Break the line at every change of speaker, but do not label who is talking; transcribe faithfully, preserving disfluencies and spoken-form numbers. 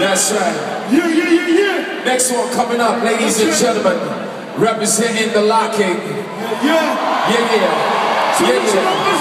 That's right.
Yeah, yeah, yeah, yeah.
Next one coming up, ladies and gentlemen, representing the locking.
Yeah.
Yeah, yeah.
So
Yeah, yeah.